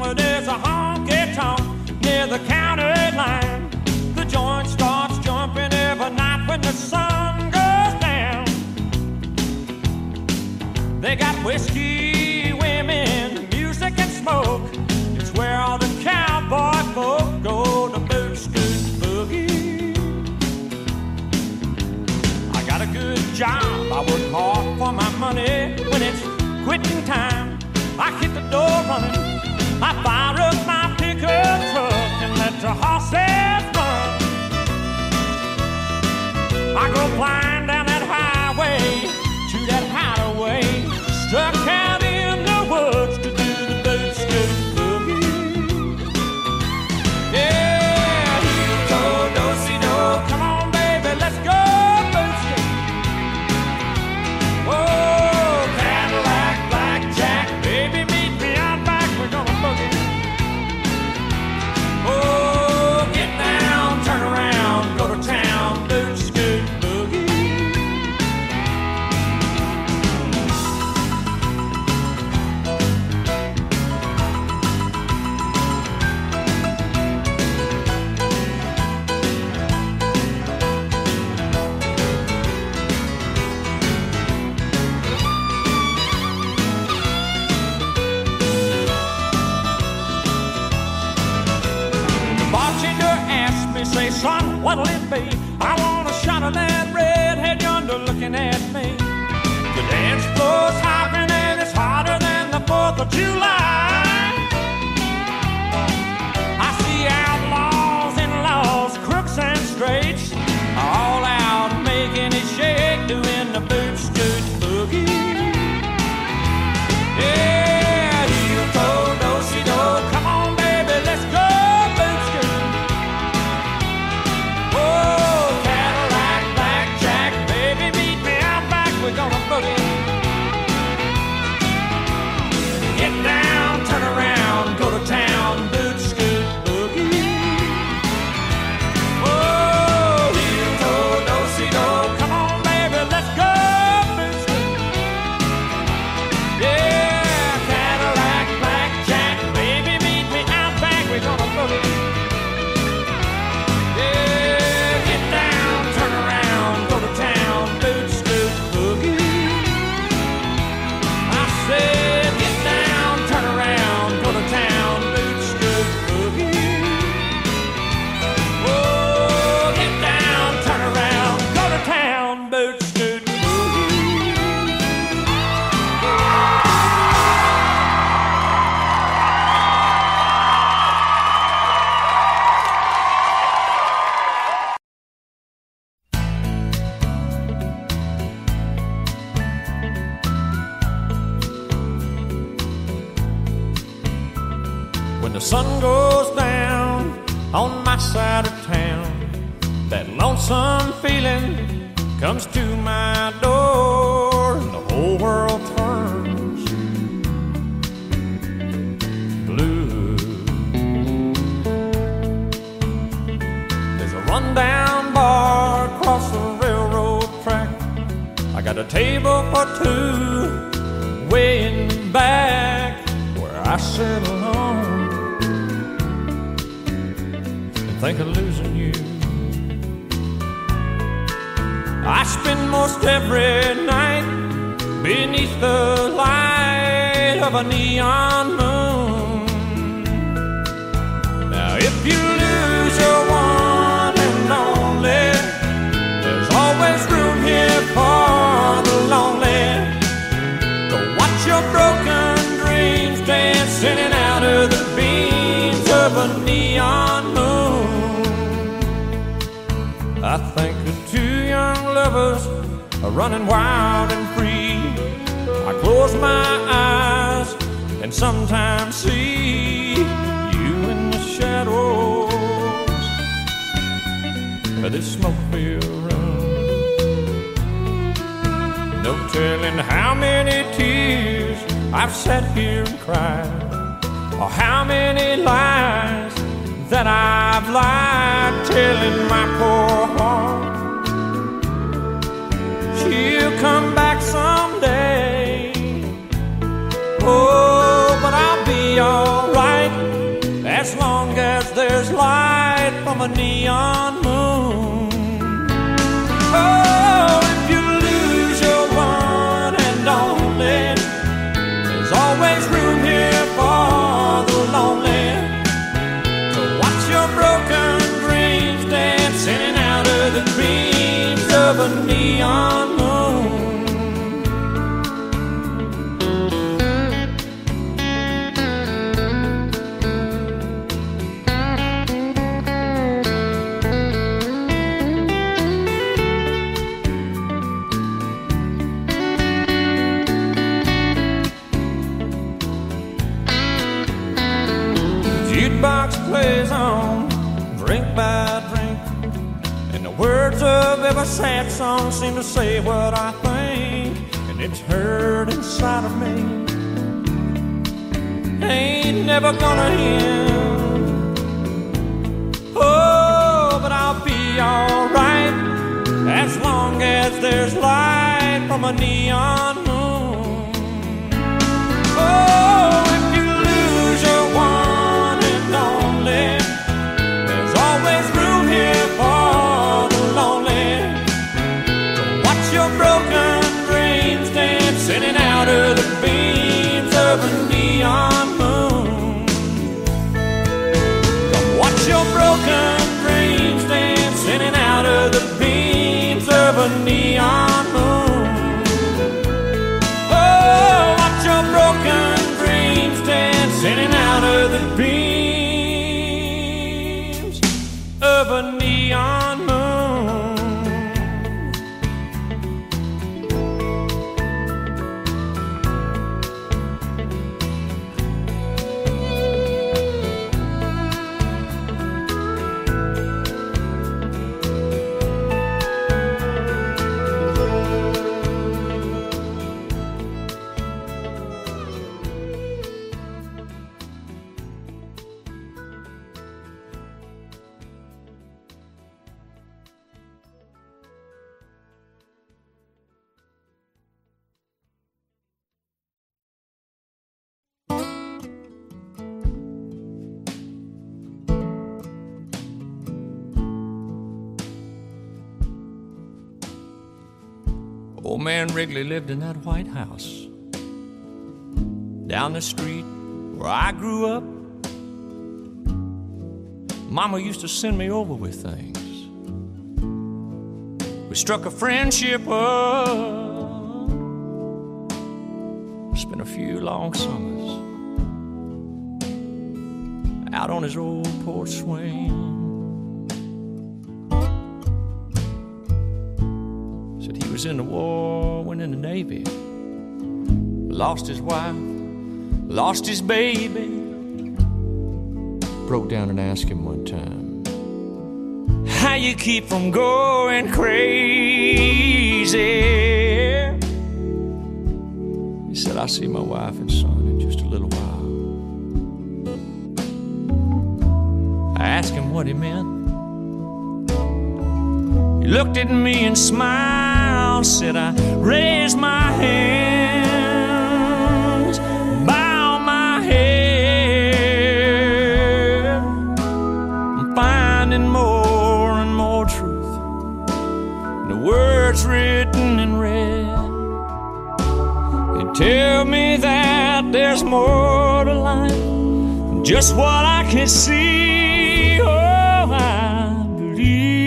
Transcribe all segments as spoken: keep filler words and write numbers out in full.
there's a honky-tonk near the county line. The joint starts jumping every night when the sun goes down. They got whiskey, women, music and smoke. It's where all the cowboy folk go to boot scoot boogie. I got a good job, I work hard for my money. When it's quitting time, I hit the door running. I fire up my pickup truck and let the horses run. I go flying down that highway to that hideaway, struck out in the woods to do the boot scoot boogie. Yeah, heel-toe, do-si-do, come on baby, let's go boot scoot. Oh, Cadillac, blackjack, baby, meet me out back, we're gonna boogie. Oh, get down, turn around, go to town, boot scoot boogie. Say, son, what'll it be? I want a shot of that redhead yonder looking at me. The dance floor's hopping and it's hotter than the fourth of July. I see outlaws, in-laws, crooks and straights, all out making it shake, doing the boot scoot boogie. Yeah, heel-toe, do-si-do, come on baby, let's go. We're gonna boogie. Get down, turn around, go to town, boot scoot boogie. Oh, heel-toe, do-si-do, come on baby, let's go boot scoot. Yeah, Cadillac, blackjack, baby, meet me out back, we're gonna boogie. Yeah, get down, turn around, go to town, boot scoot. Said, get down, turn around, go to town, boot scoot boogie. Oh, get down, turn around, go to town, boot scoot boogie. When the sun goes down on my side of town, that lonesome feeling comes to my door, and the whole world turns blue. There's a rundown bar across the railroad track. I got a table for two way in the back where I sit alone. Think of losing you. I spend most every night beneath the light of a neon moon. Now if you lose your one and only, there's always room here for the lonely. Go watch your broken dreams dancing out of the beams of a neon moon. I think of two young lovers are running wild and free. I close my eyes and sometimes see you in the shadows of this smoke-filled room. No telling how many tears I've sat here and cried, or how many lies that I've lied, telling my poor heart she'll come back someday. Oh, but I'll be alright a neon moon. Oh, if you lose your one and only, there's always room here for the lonely to watch your broken dreams dancing out of the beams of a neon moon. Jukebox plays on, drink by drink, and the words of every sad song seem to say what I think, and it's heard inside of me. Ain't never gonna end. Oh, but I'll be alright as long as there's light from a neon moon. Oh, if you lose your one and only, there's always room here for the lonely to watch your broken dreams dancing in and out of the beams of a neon moon. Come watch your broken dreams dancing in and out of the beams of a neon moon. Oh, watch your broken dreams dancing in and out of the beams of a neon moon. Old man Wrigley lived in that White House down the street where I grew up. Mama used to send me over with things. We struck a friendship up, spent a few long summers out on his old porch swing. He was in the war, went in the Navy, lost his wife, lost his baby. Broke down and asked him one time, how you keep from going crazy? He said, I'll see my wife and son in just a little while. I asked him what he meant. He looked at me and smiled, said, I raise my hands, bow my head. I'm finding more and more truth in the words written in red. They tell me that there's more to life than just what I can see. Oh, I believe.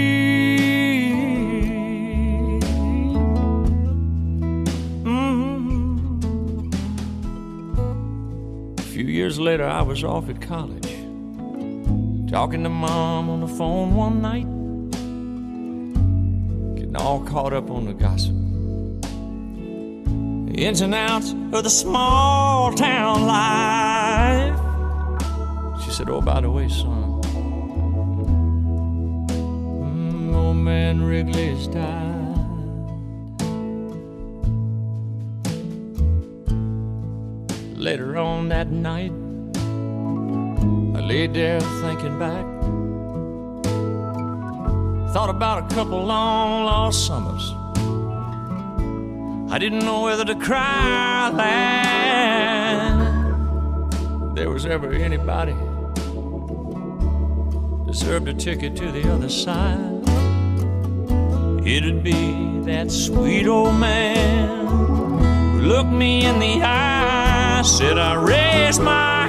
Years later, I was off at college, talking to Mom on the phone one night, getting all caught up on the gossip, the ins and outs of the small town life. She said, oh, by the way, son, mm, old man Wrigley's died. Later on that night, I laid there thinking back, thought about a couple long lost summers. I didn't know whether to cry or laugh. There was ever anybody to deserved a ticket to the other side. It'd be that sweet old man who looked me in the eye, said I raised my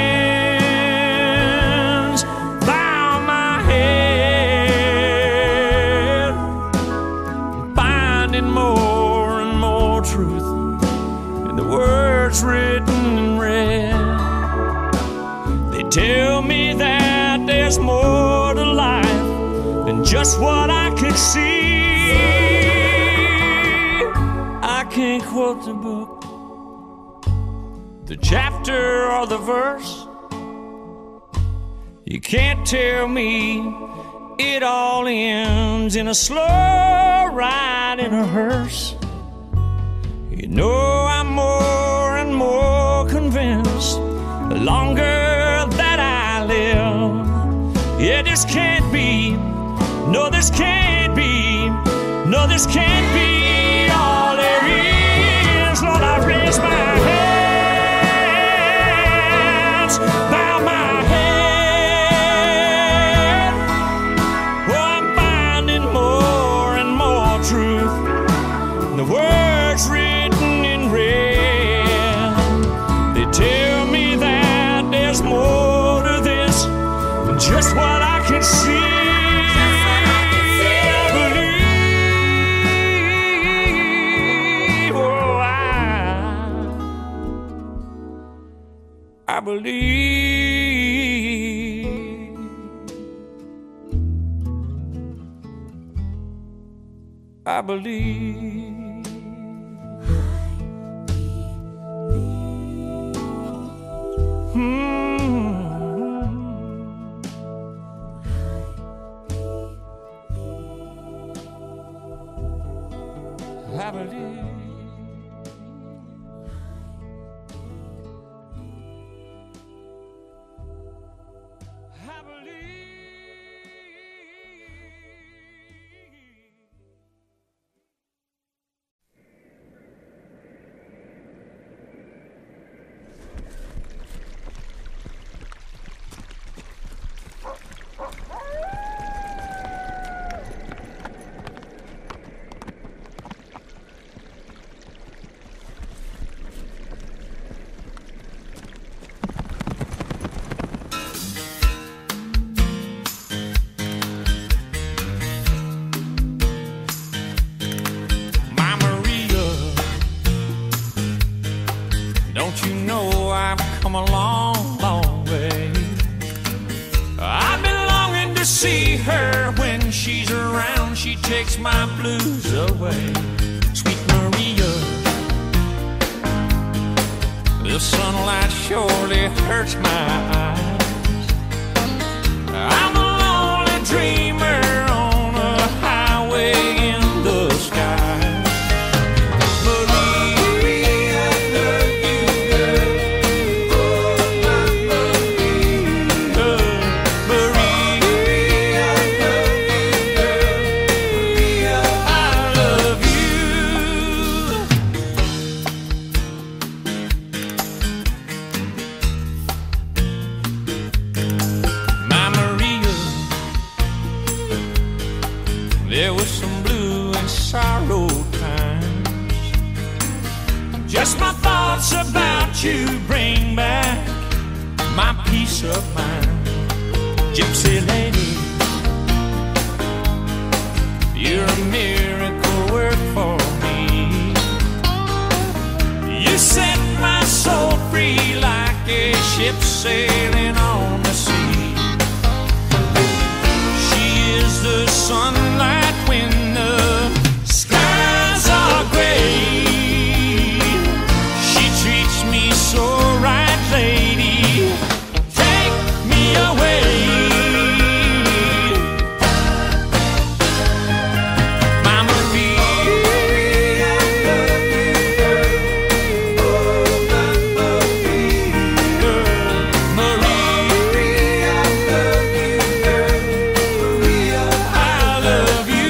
hands, bow my head, finding more and more truth in the words written in red. They tell me that there's more to life than just what I could see. I can't quote the book, the chapter or the verse. You can't tell me it all ends in a slow ride in a hearse. You know I'm more and more convinced the longer that I live. Yeah, this can't be, no, this can't be, no, this can't be all there is. Lord, I raise my hands, bow my head. Oh, I'm finding more and more truth in the words written in red. They tell me that there's more to this than just what I can see. I believe, I believe, hmm. I believe. Don't you know I've come a long, long way? I've been longing to see her. When she's around, she takes my blues away. Sweet Maria, the sunlight surely hurts my eyes. I'm a lonely dreamer on a highway in the sky. There was some blue and sorrow times. Just my thoughts about you bring back my peace of mind. Gypsy lady, you're a miracle work for me. You set my soul free like a ship sailing on the sea. She is the sunlight when the skies are gray. She treats me so right, lady. Take me away. My Maria, Maria, I love you.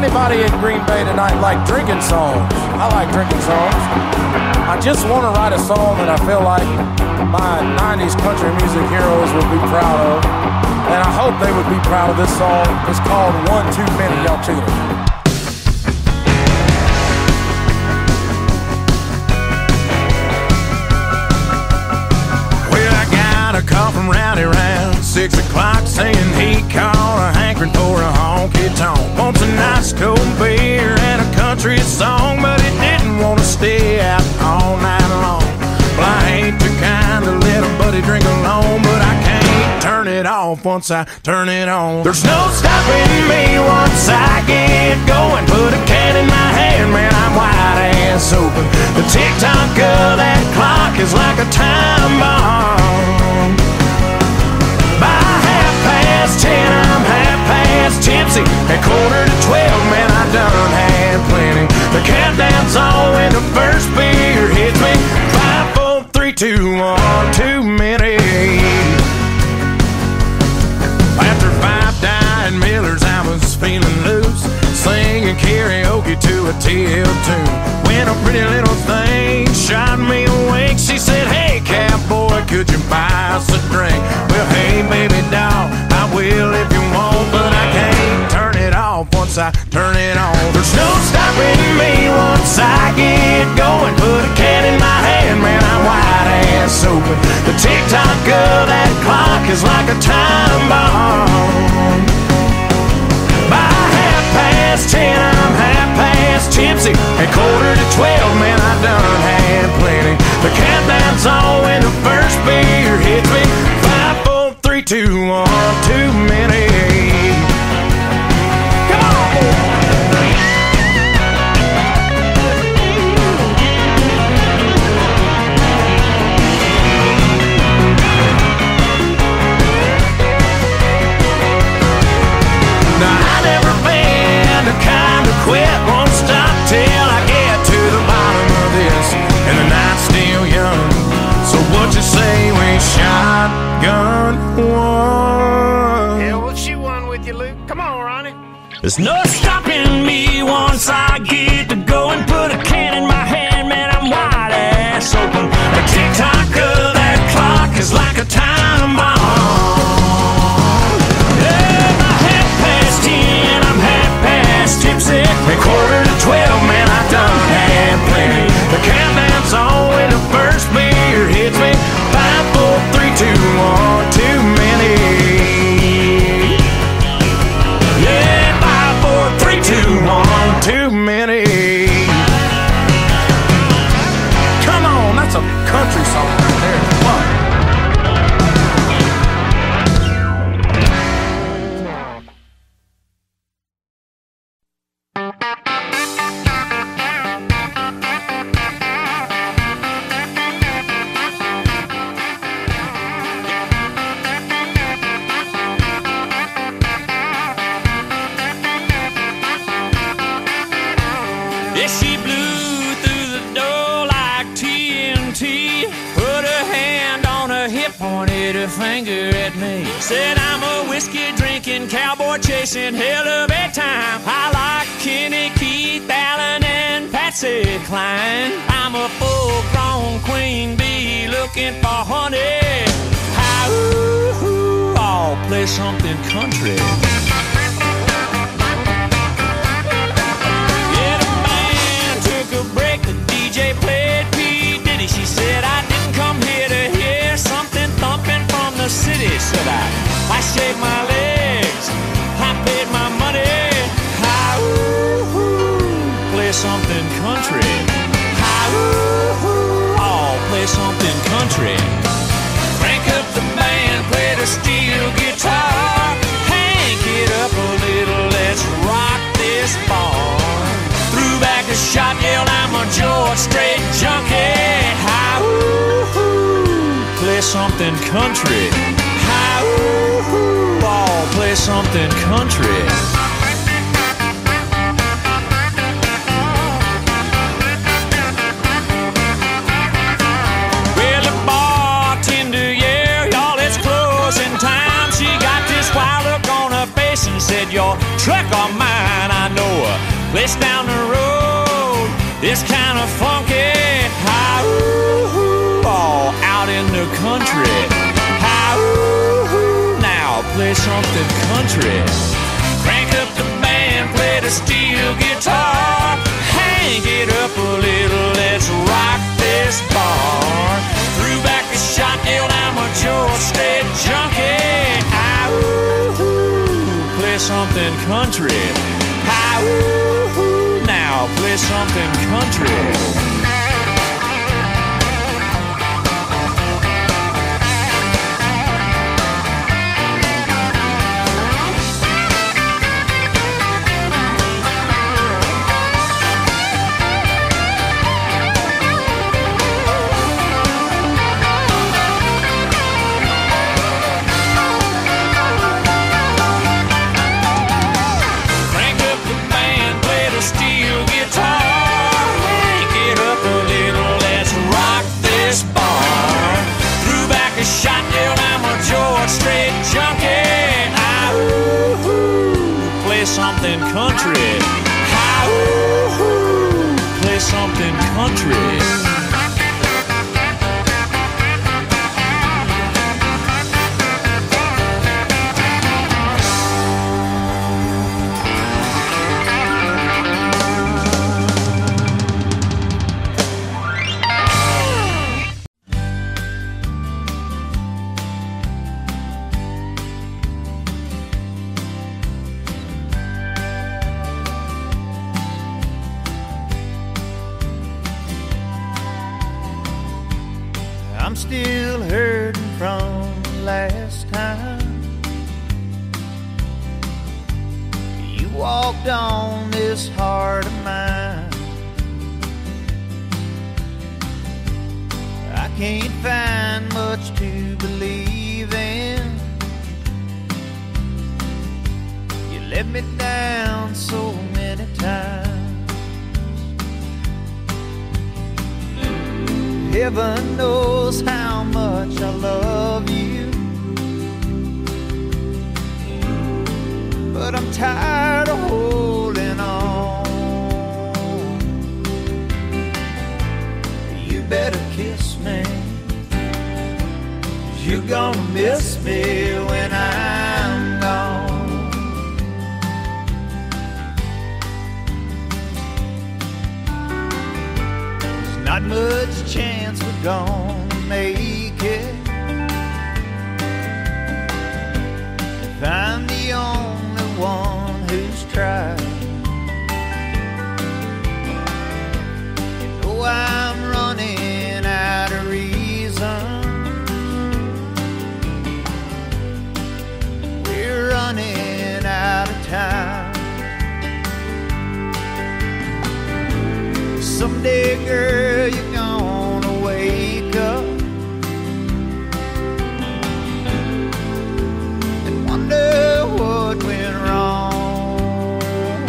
anybody in Green Bay tonight like drinking songs? I like drinking songs. I just want to write a song that I feel like my nineties country music heroes would be proud of. And I hope they would be proud of this song. It's called One Too Many. Y'all check it out. A call from Rowdy around six o'clock saying he caught a hankering for a honky-tonk. Wants a nice cold beer and a country song, but he didn't want to stay out all night long. Well, I ain't the kind to let a buddy drink alone, but I can't turn it off once I turn it on. There's no stopping me once I get going. Put a can in my hand, man, I'm wide ass open. The tick-tock of that clock is like a time bomb. ten, I'm half past tipsy. At quarter to twelve, man, I done had plenty. The countdown's on when the first beer hits me. Five, four, three, two, one, too many. After five dying Millers, I was feeling loose, singing karaoke to a T L tune. When a pretty little thing shot me awake, she said, "Hey, cowboy, could you buy us a drink?" Well, hey, baby doll, I will if you want, but I can't turn it off once I turn it on. There's no stopping me once I get going. Put a can in my hand, man, I'm wide ass open. The tick-tock of that clock is like a time bomb. By half past ten, I'm half past tipsy. At quarter to twelve, man, I done had plenty. The countdown's on when the first beer hits me. Five, four, three, two, one, too many. Come on, boy. Now I never been the kind to quit, won't stop till I get to the bottom of this, and the night's still young. So what you say we shotgun one? Yeah, we'll shoot one with you, Luke. Come on, Ronnie. There's no stopping me once I get to go and put a can in my hand, man, I'm wide ass open. The tick-tock of that clock is like a time bomb. Yeah, by half past ten, I'm half past tipsy. At quarter to twelve, man, I done had plenty. The countdown's on when the first beer hits me. Five, four, three, two, one, too many. Yeah, five, four, three, two, one, too many. Come on, that's a country song right there. Come on. Yeah, she blew through the door like T N T. Put her hand on her hip, pointed her finger at me. Said I'm a whiskey drinking, cowboy chasing, hell of a time. I like Kenny, Keith, Allen, and Patsy Cline. I'm a full-grown queen bee looking for honey. How, ooh, ooh, I'll play something country. She said I didn't come here to hear something thumping from the city. Said I, I shaved my legs, I paid my money. Hi, ooh, ooh, play something country. Hi, ooh, ooh, oh, play something country. Crank up the band, play the steel guitar. Hank it up a little, let's rock this bar. Threw back a shot, yelled I'm a George Strait junkie. Play something country. Hi, ooh, ooh, oh, play something country. Well, the bartender, yeah, y'all, it's closing time. She got this wild look on her face and said, your truck or mine, I know her. place down the road. It's kind of funky. Hi-ooh, all out in the country. Hi-ooh, now play something country. Crank up the band, play the steel guitar. Hang it up a little, let's rock this bar. Threw back a shot, nailed I'm a George Strait junkie. Hi-ooh, play something country. Hi-ooh, now play something country. Something country. Hi-ooh, play something country. I'm still hurting from last time you walked on this heart of mine. I can't find much to believe in. You let me down so many times. Heaven knows how much I love you, but I'm tired of holding on. You better kiss me, 'cause you're gonna miss me when I'm gone. There's not much chance we're gonna make it if I'm the only one who's tried. You know I'm running out of reason. We're running out of time. Someday, girl, you're gonna wake up and wonder what went wrong.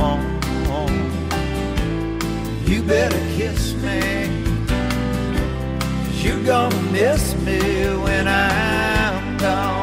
You better kiss me, 'cause you're gonna miss me when I'm gone.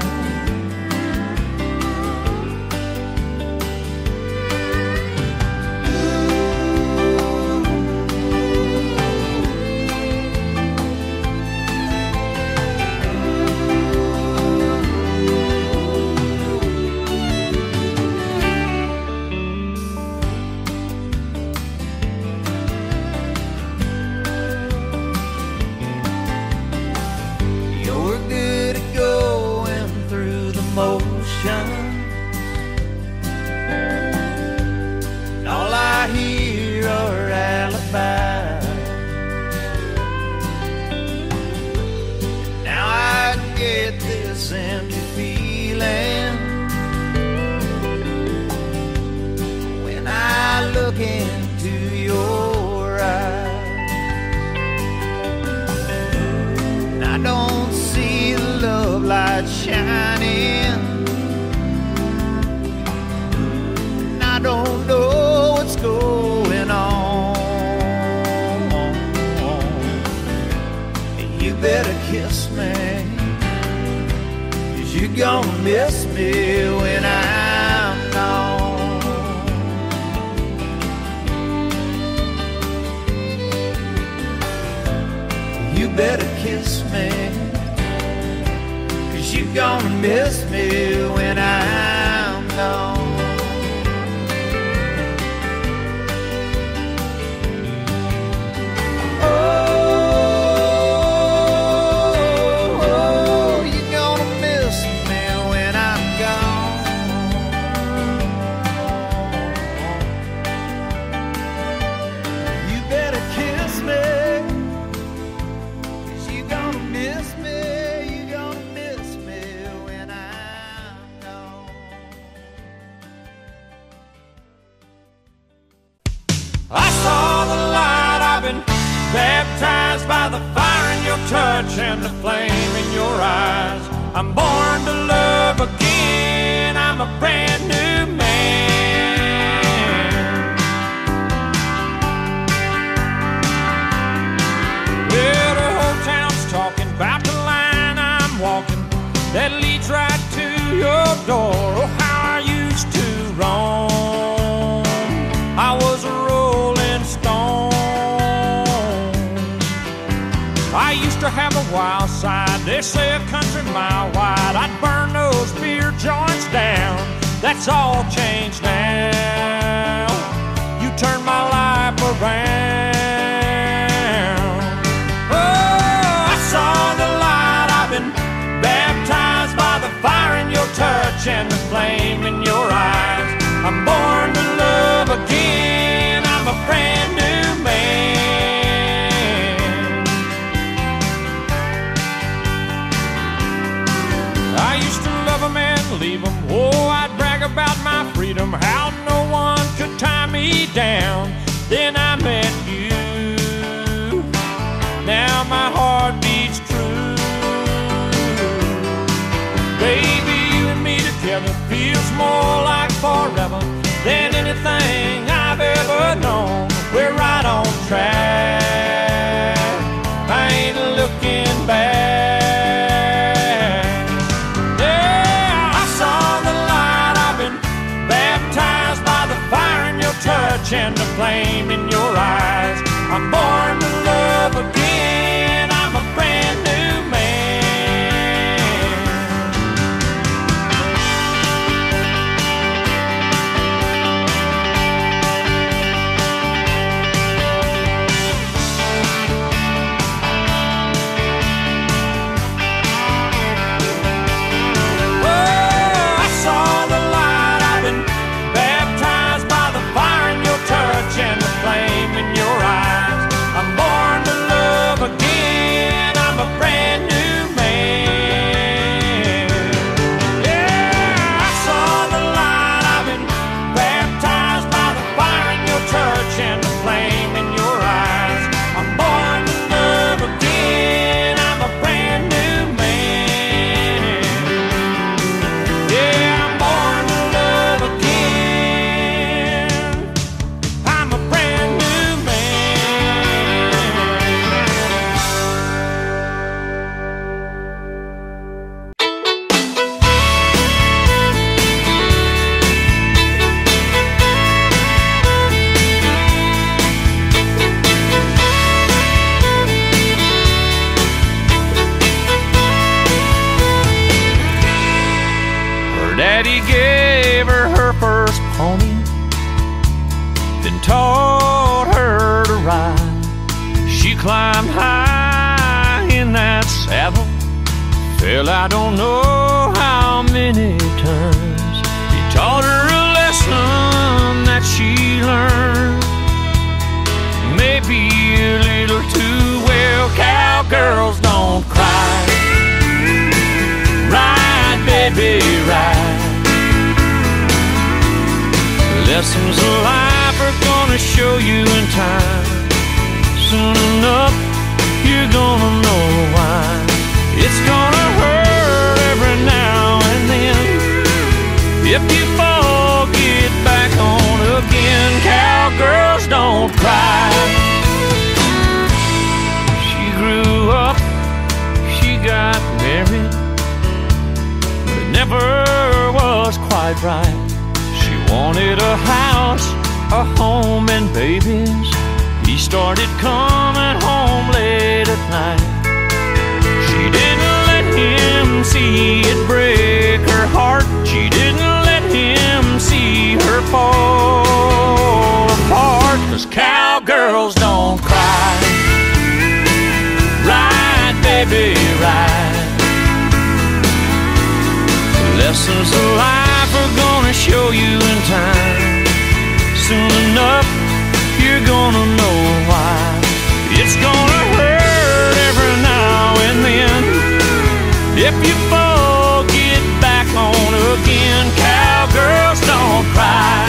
And all I hear are alibis. Now I get this empty feeling when I look into your eyes, and I don't see the love light shining. I don't know what's going on. You better kiss me, 'cause you're gonna miss me when I'm gone. better kiss me, 'cause you're gonna miss me when I'm gone. Baptized by the fire in your touch and the flame in your eyes. I'm born to love again. I'm a brand new man. Well, the whole town's talking about the line I'm walking that leads right to your door. Oh, how I used to roam. I was a rolling stone. I used to have a wild side, they say a country mile wide. I'd burn those beer joints down. That's all changed now. You turned my life around. Oh, I saw the light. I've been baptized by the fire in your touch and the flame in your eyes. I'm born to love again. I'm a brand new man. I used to love them and leave them. Oh, I'd brag about my freedom, how no one could tie me down. Then I met you. Now my heart beats true. Baby, you and me together feels more like forever than anything I've ever known. We're right on track. I ain't looking back. Touch and the flame in your eyes. I'm born to love again. I'm a brand new man. Oh, I saw the light. I've been baptized by the fire in your touch and the flame in your eyes. I'm born to love again. I'm a brand new man. Yeah, I saw the light. I've been baptized by the fire in your touch and the flame in your eyes. I'm born to love again. I'm a brand new man. Yeah, I'm born to love again. I'm a brand new man. Her daddy gave her her first pony, then taught her to ride. She climbed high in that saddle, fell I don't know how many times. He taught her a lesson that she learned, maybe a little too well. Cowgirls don't cry. Ride, baby, ride. Lessons of life are gonna show you in time. Soon enough, you're gonna know why. It's gonna hurt every now and then. If you fall, get back on again. Cowgirls don't cry. She grew up, she got married, but it never was quite right. She wanted a house, a home and babies. He started coming home late at night. see it break her heart. She didn't let him see her fall apart. 'Cause cowgirls don't cry. Ride, baby, ride. Lessons of life are gonna show you in time. Soon enough, you're gonna know why. It's gonna hurt every now and then. If you fall, get back on again. Cowgirls don't cry.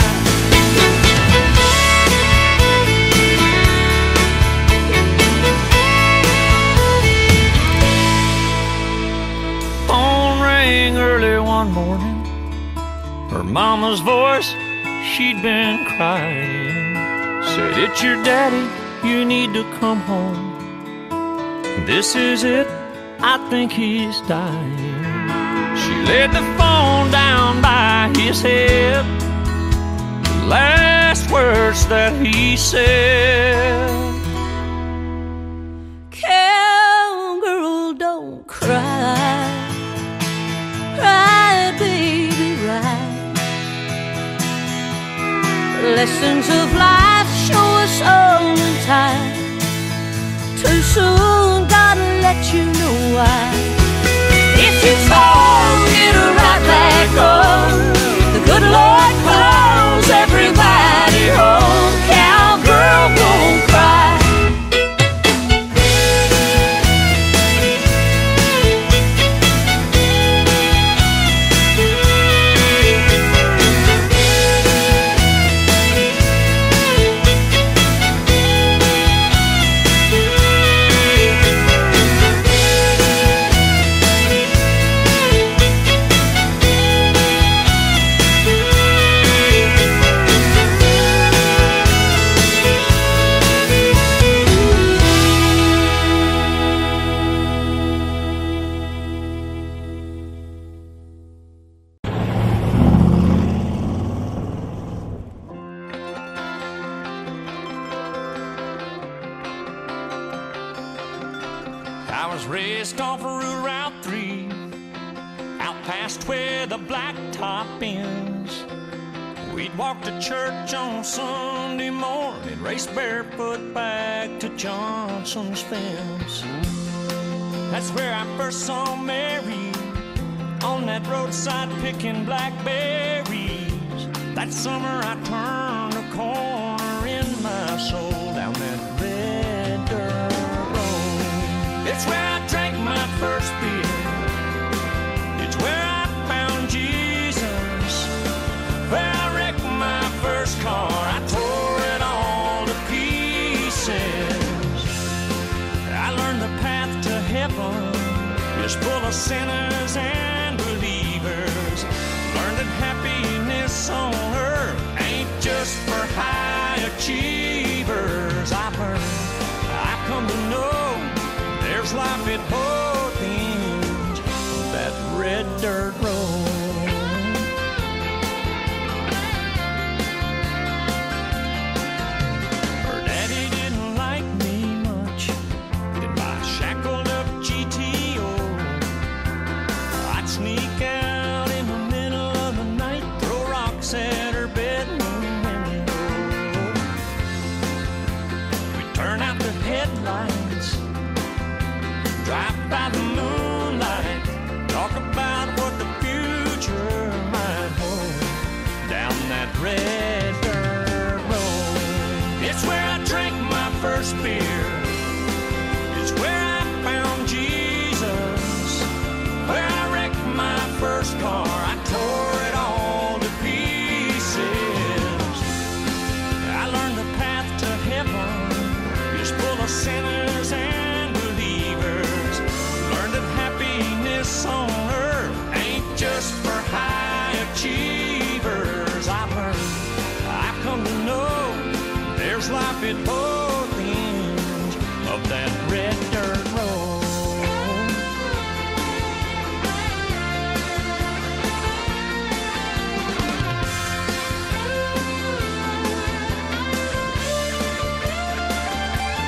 Phone rang early one morning. Her mama's voice, she'd been crying. Said, "It's your daddy, you need to come home. This is it, I think he's dying." She laid the phone down by his head. The last words that he said, "Cowgirl, don't cry. Cry, baby, cry. Lessons of life show us all in time. Too soon, gotta let you know why. If you fall, get right back on. The good Lord calls everybody home. Cowgirl, don't cry." I was raised off of Route three, out past where the blacktop ends. We'd walk to church on Sunday morning, race barefoot back to Johnson's fence. That's where I first saw Mary, on that roadside picking blackberries. That summer I turned a corner in my soul, down that red dirt road. It's where I drank my first beer. It's where I found Jesus. Where I wrecked my first car. I tore it all to pieces. I learned the path to heaven is full of sinners and believers. Learned that happiness on earth ain't just for high achievers. I learned, I come to know there's life at both ends of that red dirt road. Her daddy didn't like me much in my shackled up G T O. I'd sneak out in the middle of the night, throw rocks at her bedroom window. We'd turn out the headlights, drive by the moonlight, talk about what the future might hold, down that red dirt road. It's where I drank my first beer. It's where I found Jesus. Where I wrecked my first car. I tore it all to pieces. I learned the path to heaven is full of sinners and believers. Learned that happiness on earth ain't just for high achievers. I learned, I've come to know there's life at both ends of that red dirt road.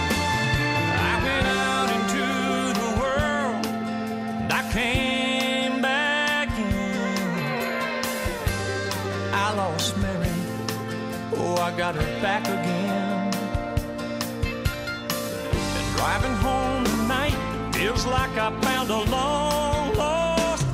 I went out into the world and I came back again. And driving home tonight feels like I found a long lost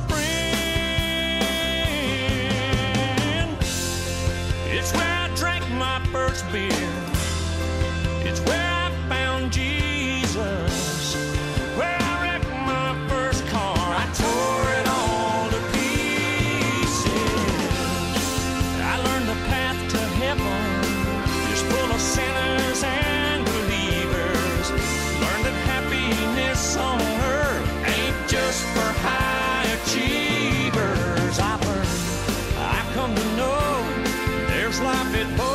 friend. It's where I drank my first beer. It's where I found Jesus. Where I wrecked my first car. I tore it all to pieces. I learned the path to heaven is full of sinners and believers. Learned that happiness on earth ain't just for high achievers. I learned, I come to know there's life at both.